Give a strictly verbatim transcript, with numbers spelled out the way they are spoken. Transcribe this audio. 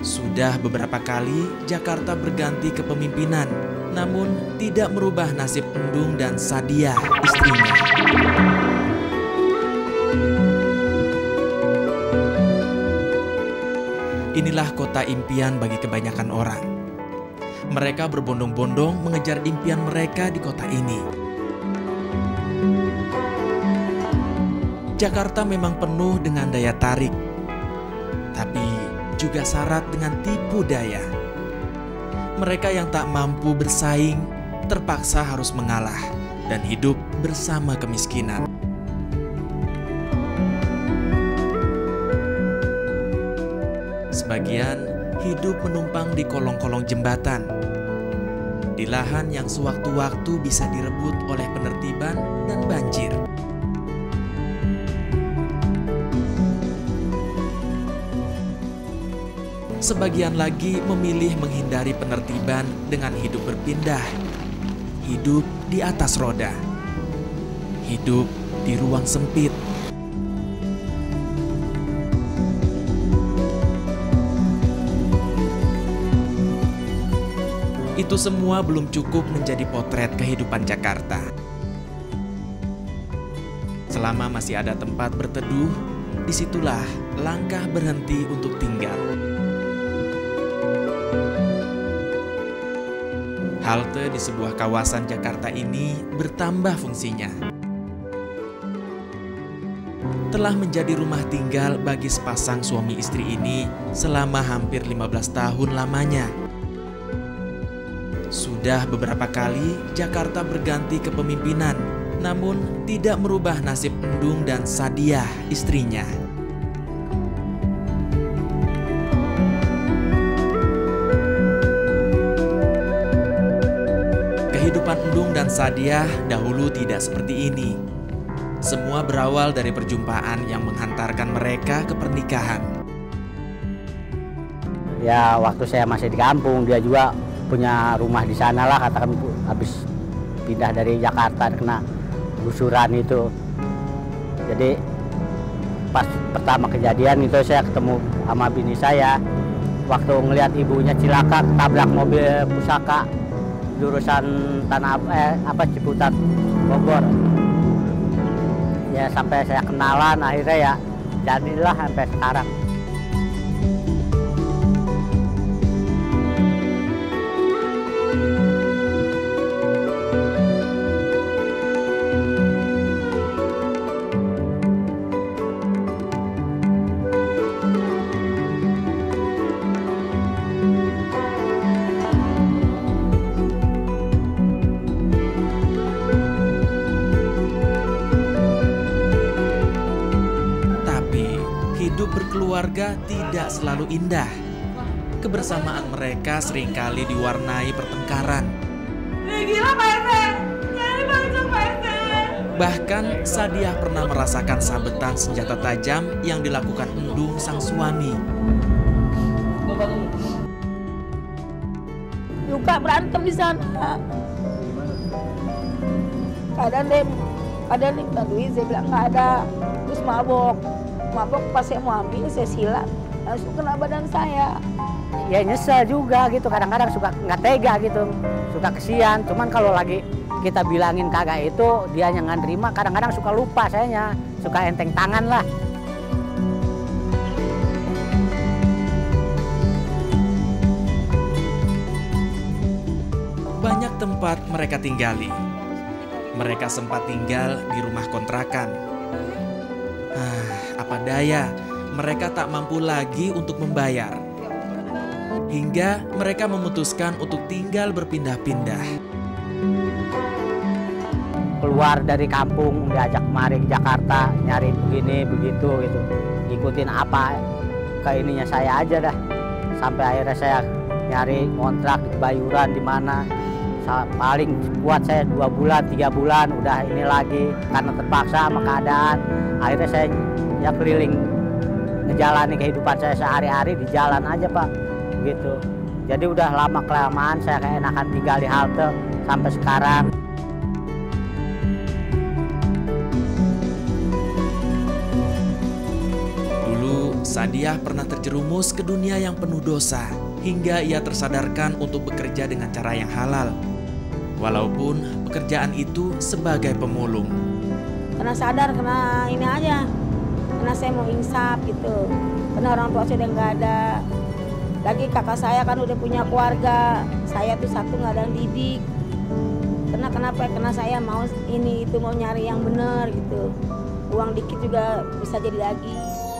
Sudah beberapa kali Jakarta berganti kepemimpinan, namun tidak merubah nasib Endung dan Sadia, istrinya. Inilah kota impian bagi kebanyakan orang. Mereka berbondong-bondong mengejar impian mereka di kota ini. Jakarta memang penuh dengan daya tarik, tapi juga syarat dengan tipu daya. Mereka yang tak mampu bersaing terpaksa harus mengalah dan hidup bersama kemiskinan. Sebagian hidup menumpang di kolong-kolong jembatan, di lahan yang sewaktu-waktu bisa direbut oleh penertiban dan banjir. Sebagian lagi memilih menghindari penertiban dengan hidup berpindah, hidup di atas roda, hidup di ruang sempit. Itu semua belum cukup menjadi potret kehidupan Jakarta. Selama masih ada tempat berteduh, disitulah langkah berhenti untuk tinggal. Halte di sebuah kawasan Jakarta ini bertambah fungsinya. Telah menjadi rumah tinggal bagi sepasang suami istri ini selama hampir lima belas tahun lamanya. Sudah beberapa kali Jakarta berganti kepemimpinan, namun tidak merubah nasib Endung dan Sadia, istrinya. Kehidupan Endung dan Sadia dahulu tidak seperti ini. Semua berawal dari perjumpaan yang menghantarkan mereka ke pernikahan. Ya, waktu saya masih di kampung, dia juga punya rumah di sana lah, katakan habis pindah dari Jakarta kena gusuran itu. Jadi pas pertama kejadian itu saya ketemu sama bini saya, waktu ngelihat ibunya cilaka tabrak mobil pusaka jurusan Tanah eh, apa Ciputat Bogor. Ya sampai saya kenalan, akhirnya ya jadilah sampai sekarang. Hidup berkeluarga tidak selalu indah. Kebersamaan mereka seringkali diwarnai pertengkaran. Gila Pak R T, nyari bangsa Pak R T. Bahkan Sadia pernah merasakan sabetan senjata tajam yang dilakukan Endung sang suami. Juga berantem di sana. Kadang dia, kadang dia minta duit, saya bilang nggak ada. Terus mabok. Mabok pas saya mau ambil, saya silat, langsung kena badan saya. Ya nyesel juga gitu, kadang-kadang suka nggak tega gitu, suka kesian. Cuman kalau lagi kita bilangin kagak itu, dia yang nggak nerima, kadang-kadang suka lupa sayanya, suka enteng tangan lah. Banyak tempat mereka tinggali. Mereka sempat tinggal di rumah kontrakan. Ah, apa daya, mereka tak mampu lagi untuk membayar. Hingga mereka memutuskan untuk tinggal berpindah-pindah. Keluar dari kampung, diajak kemari ke Jakarta, nyari begini, begitu gitu. Ikutin apa ke ininya saya aja dah. Sampai akhirnya saya nyari kontrak di Kebayuran di mana. Paling kuat saya dua bulan, tiga bulan, udah ini lagi. Karena terpaksa sama keadaan, akhirnya saya ya keliling ngejalani kehidupan saya sehari-hari di jalan aja Pak, gitu. Jadi udah lama kelamaan saya keenakan tinggal di halte sampai sekarang. Sadiah pernah terjerumus ke dunia yang penuh dosa hingga ia tersadarkan untuk bekerja dengan cara yang halal. Walaupun pekerjaan itu sebagai pemulung. Karena sadar, karena ini aja, karena saya mau insaf gitu. Karena orang tua saya udah nggak ada. Lagi kakak saya kan udah punya keluarga, saya tuh satu nggak ada yang didik. Karena kenapa? Karena saya mau ini itu mau nyari yang benar gitu. Uang dikit juga bisa jadi lagi.